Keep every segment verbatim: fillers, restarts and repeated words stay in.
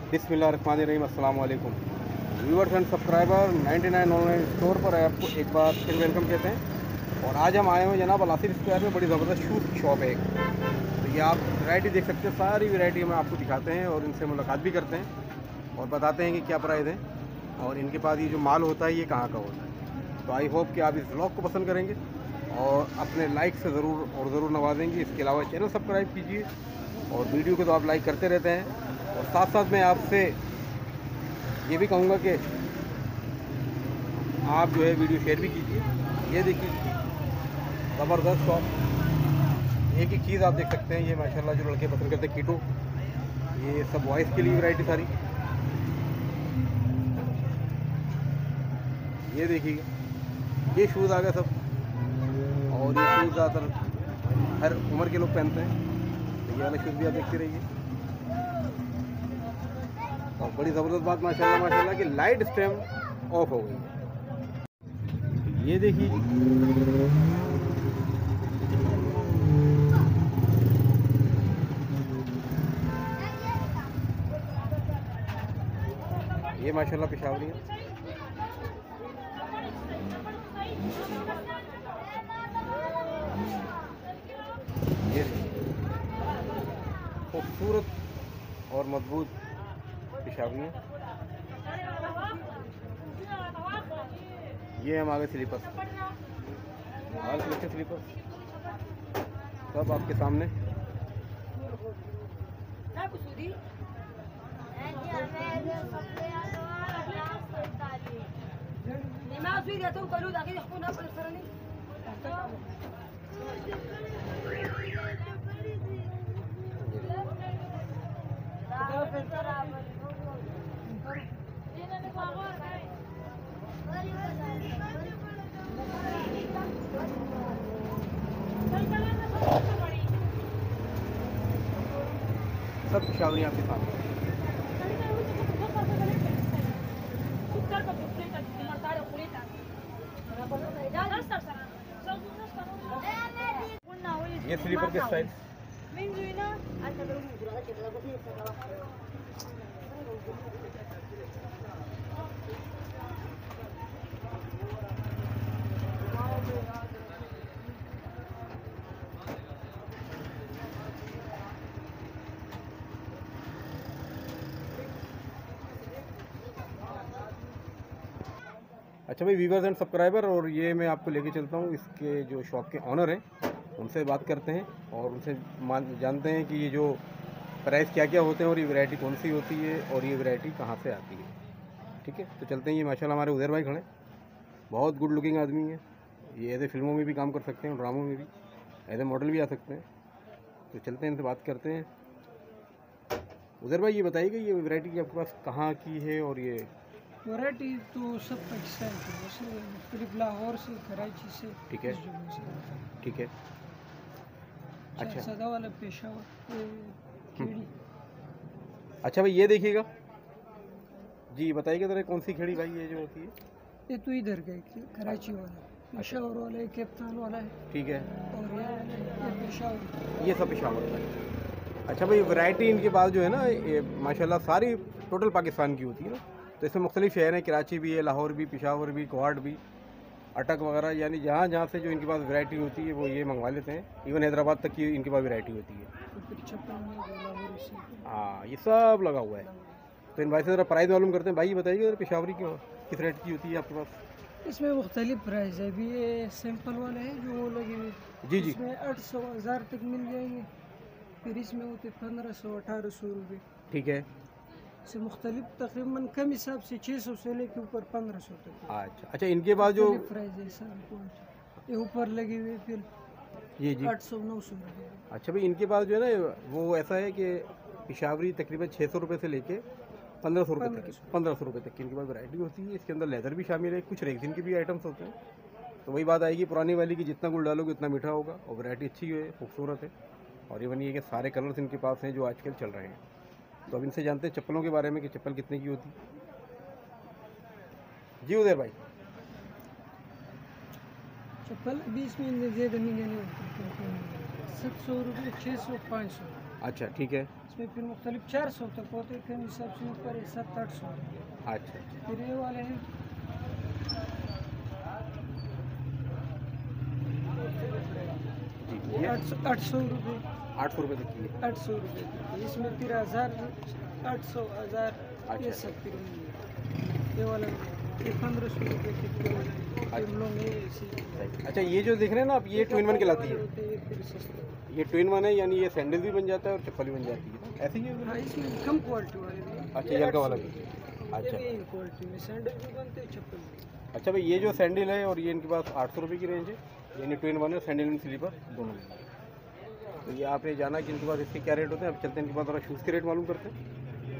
बिस्मिल्लाहिर्रहमानिर्रहीम, अस्सलाम वालेकुम viewers and subscriber. Ninety nine online store पर आपको एक बार फिर वेलकम कहते हैं। और आज हम आए हुए जनाब अलासिर स्क्वायर में बड़ी ज़बरदस्त शूज़ की शॉप है एक। तो ये आप वैरायटी देख सकते हैं, सारी वैरायटी हम आपको दिखाते हैं और इनसे मुलाकात भी करते हैं और बताते हैं कि क्या प्राइस है और इनके पास ये जो माल होता है ये कहाँ का होता है। तो आई होप कि आप इस व्लॉग को पसंद करेंगे और अपने लाइक से ज़रूर और ज़रूर नवाजेंगे। इसके अलावा चैनल सब्सक्राइब कीजिए और वीडियो को तो आप लाइक करते रहते हैं। और साथ साथ मैं आपसे ये भी कहूँगा कि आप जो है वीडियो शेयर भी कीजिए। ये देखिए ज़बरदस्त शॉप, एक ही चीज़ आप देख सकते हैं। ये माशाल्लाह जो लड़के पसंद करते हैं कीटो, ये सब बॉयज़ के लिए वैरायटी सारी। ये देखिए ये शूज़ आ गए सब, और ये शूज़ ज़्यादातर हर उम्र के लोग पहनते हैं। तो ये वाले शूज़ भी आप देखते रहिए। और बड़ी ज़बरदस्त बात माशाल्लाह माशाल्लाह कि लाइट स्टेम ऑफ हो गई है। ये देखिए ये माशाल्लाह पेशावरी है। ये खूबसूरत और मजबूत पेशावरी है। ये हम आगे स्लीपर्स, हाल के स्लीपर्स सब आपके सामने। सब पेशावरी आपके सामने। ये स्लीपर के स्टाइल अच्छा भाई व्यूअर्स एंड सब्सक्राइबर, और ये मैं आपको लेके चलता हूँ इसके जो शॉप के ऑनर हैं उनसे बात करते हैं और उनसे मान जानते हैं कि ये जो प्राइस क्या क्या होते हैं और ये वैरायटी कौन सी होती है और ये वैरायटी कहाँ से आती है। ठीक है, तो चलते हैं। ये माशाल्लाह हमारे उज़ैर भाई खड़े, बहुत गुड लुकिंग आदमी है ये। ऐसे फिल्मों में भी काम कर सकते हैं, ड्रामों में भी ऐसे मॉडल भी आ सकते हैं। तो चलते हैं इनसे बात करते हैं। उज़ैर भाई ये बताइए कि ये वैरायटी की आपके पास कहाँ की है और ये वैरायटी तो सब पाकिस्तान की, जैसे मुख्तलिफ लाहौर से, कराची से, ठीक है इस जगह से। ठीक है। अच्छा सदा वाला पेशावर खेड़ी। अच्छा भाई ये देखिएगा जी, बताइएगा ज़रा कौन सी खेड़ी भाई ये जो होती है। ये तो इधर गए कराची वाला, पेशावर वाला है, कैप्टन वाला है। ठीक है, और ये वाला ये पेशावर, ये सब पेशावर का है। अच्छा भाई वैरायटी इनके पास जो है ना ये माशाल्लाह सारी टोटल पाकिस्तान की होती है ना। तो इसमें मुख्तलिफ शहर हैं, कराची भी है, लाहौर भी, पेशावर भी, कोहाट भी, अटक वगैरह, यानी जहाँ जहाँ से जो इनके पास वैरायटी होती है वो ये मंगवा लेते हैं। इवन हैदराबाद तक की इनके पास वैरायटी होती है। हाँ ये सब लगा हुआ है। तो इन भाई से ज़रा प्राइस मालूम करते हैं। भाई ये बताइए ज़रा पेशावरी क्यों किस रेट की होती है आपके पास। इसमें मुख्तलिफ प्राइस है। अभी ये सिंपल वाले हैं जो वो लगे हुए, जी जी, इसमें आठ सौ हज़ार तक मिल जाएंगे। फिर इसमें होते पंद्रह सौ अठारह सौ रुपये। ठीक है। से मुख्तलिफ तकरीबन कम हिसाब से छः सौ से लेके ऊपर पंद्रह सौ तक। अच्छा अच्छा, इनके पास जो प्राइस है सब ये ऊपर लगे हुए फिर ये जी आठ सौ नौ सौ रुपये। अच्छा भाई इनके पास जो है ना वो ऐसा है कि पेशावरी तकरीबन छः सौ रुपये से लेके पंद्रह सौ रुपये तक पंद्रह सौ रुपये तक की इनके पास वैरायटी होती है। इसके अंदर लेदर भी शामिल है, कुछ रेक्सिन के भी आइटम्स होते हैं। तो वही बात आएगी पुरानी वाली की, जितना गुड़ डालोगे उतना मीठा होगा और वैरायटी अच्छी है, खूबसूरत है। और ये बनी है कि सारे कलर्स इनके पास हैं जो आजकल चल रहे हैं। तो अब इनसे जानते हैं चप्पलों के बारे में कि चप्पल कितने की होती है। जी उधर भाई चप्पल बीस में ज़्यादा महंगे नहीं होते, सात सौ रुपये, छः सौ, पाँच सौ। अच्छा ठीक है। इसमें फिर मुख्तलिफ चार सौ तक होते हैं, कहीं सबसे ऊपर है सात आठ सौ। अच्छा अच्छा फिर ये वाले हैं जी, ये ये आठ सौ आठ सौ रुपये आठ सौ रुपये तक की है। आठ सौ रुपये की। इसमें फिर हज़ार आठ सौ हज़ार ये अच्छा। सब फिर होंगे। ये वाला ये पंद्रह सौ रुपये की फिर टेबलों में ऐसी अच्छा, ये जो देख रहे हैं ना आप, ये ट्विन वन कहलाती है। होते हैं, ये फिर सस्ते। ये ट्विन वन है, यानी ये सैंडल भी बन जाता है और चप्पल भी बन जाती है, ऐसी ही है। हाँ, इसमें कम क्वालिटी वाले भी हैं। अच्छा, ये ये हल्का आठ वाला सौ भी। रुपये। अच्छा। ये भी क्वालिटी में सैंडल भी बनते हैं, चप्पल भी। अच्छा भाई, ये जो सैंडल है और ये इनके पास आठ सौ रुपये की रेंज है, यानी ट्विन वन है, सैंडल एंड स्लीपर दोनों। तो ये आपने जाना कि इनके पास इसके क्या रेट होते हैं। अब चलते हैं इनके पास, थोड़ा शूज़ के रेट मालूम करते हैं।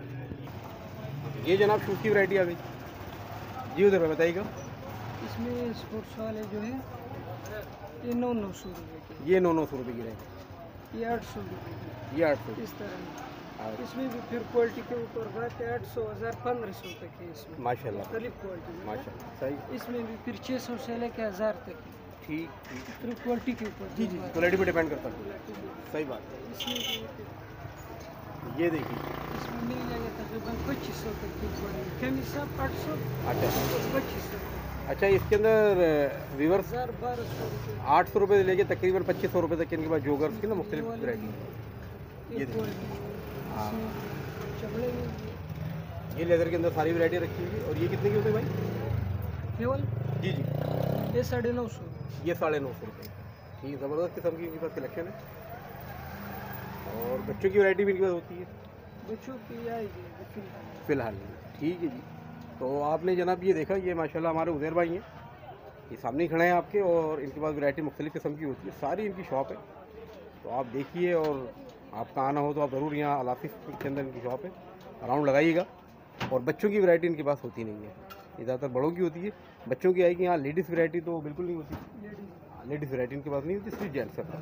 ये जनाब शूज़ की वैरायटी आ गई जी, उधर बताइएगा। इसमें स्पोर्ट्स वाले जो है ये नौ नौ सौ रुपये के, ये नौ नौ सौ रुपये की रेंज, ये आठ सौ रुपये के, ये आठ सौ। इस तरह। इसमें भी फिर क्वालिटी के ऊपर बात है, आठ सौ हज़ार पंद्रह सौ तक है इसमें माशाल्लाह मुख्तलिफ क्वालिटी में। माशाल्लाह, सही। इसमें भी फिर छः सौ से लेकर हज़ार तक है, ठीक ठीक। फिर क्वालिटी के ऊपर जी जी, बात है। क्वालिटी पे डिपेंड करता है। क्वालिटी भी। सही बात है। इसमें भी फिर- ये देखिए। इसमें मिल जाएगा तकरीबन पच्चीस सौ तक की क्वालिटी, कमी सब आठ सौ अच्छा पच्चीस सौ अच्छा, इसके अंदर व्यूवर्स हज़ार बारह सौ रुपये आठ सौ रुपये से लेके तकरीबन पच्चीस सौ रुपये तक के इनके पास जोगर्स की ना मुख्तलिफ वैरायटी है। ये ये देखिए। क्वालिटी हाँ। इसमें चपड़े में ये लेदर के अंदर सारी वैरायटी रखी हुई है। और ये कितने की होते हैं भाई? केवल जी जी, ये साढ़े नौ सौ। ये साढ़े नौ सौ रुपये। ठीक, ज़बरदस्त किस्म की इनके पास कलेक्शन है। और बच्चों की वैरायटी भी इनके पास होती है बच्चों की आएगी फिलहाल। फ़िलहाल। ठीक है जी। तो आपने जनाब ये देखा, ये माशाल्लाह हमारे उज़ैर भाई हैं, ये सामने ही खड़े हैं आपके, और इनके पास वैरायटी मुख्तलिफ़ किस्म की होती है, सारी इनकी शॉप है। तो आप देखिए, और आपका आना हो तो आप ज़रूर यहाँ अलाफिस के अंदर इनकी शॉप है, राउंड लगाइएगा। और बच्चों की वैरायटी इनके पास होती नहीं है, ये ज़्यादातर बड़ों की होती है। बच्चों की आएगी, यहाँ लेडीज़ वैरायटी तो बिल्कुल नहीं होती, लेडीज़ वैरायटी इनके पास नहीं होती, सिर्फ जेंट्स है।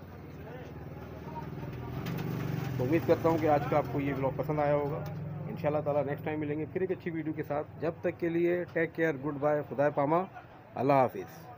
तो उम्मीद करता हूँ कि आज का आपको ये ब्लॉग पसंद आया होगा। इंशाल्लाह ताला नेक्स्ट टाइम मिलेंगे फिर एक अच्छी वीडियो के साथ। जब तक के लिए टेक केयर, गुड बाय, खुदा पामा, अल्लाह हाफिज़।